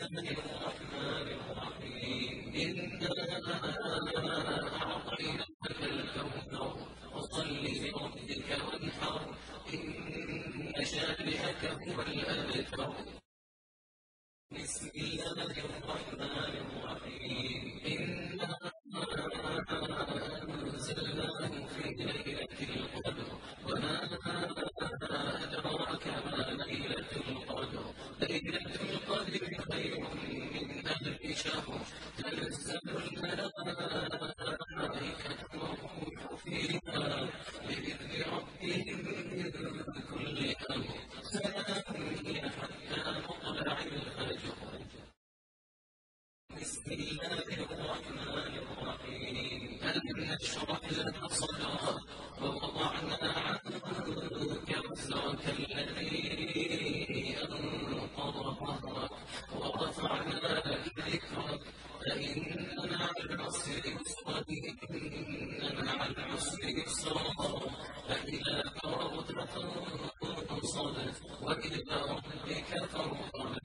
الرحمن الرحيم إنا أعطيناك الكوثر فصل لربك وانحر إن شانئك هو الأبتر بسم الله الرحمن الرحيم إنا أنزلناه في ليلة القدر وما أدراك ما ليلة القدر ليلة القدر خير من ألف شهر تنزل الملائكة والروح فيها بإذن ربهم من كل أمر سلام هي حتى مطلع الفجر بسم الله الرحمن الرحيم ألم نشرح لك صدرك ووضعنا عنك وزرك الذي أنقض ظهرك ورفعنا لك ذكرك فإن مع العسر يسرا إن مع العسر يسرا فإذا فرغت فانصب وإلى ربك فارغب